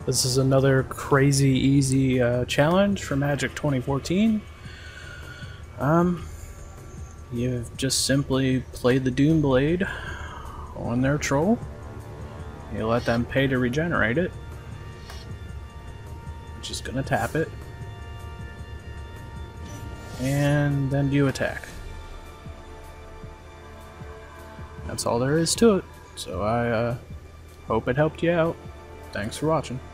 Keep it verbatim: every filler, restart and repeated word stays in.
This is another crazy easy uh, challenge for Magic twenty fourteen. Um, you've just simply played the Doomblade on their troll. You let them pay to regenerate it. Just gonna tap it. And then you attack. That's all there is to it. So I uh, hope it helped you out. Thanks for watching.